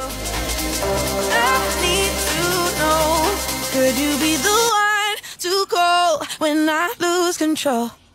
I need to know, could you be the one to call when I lose control?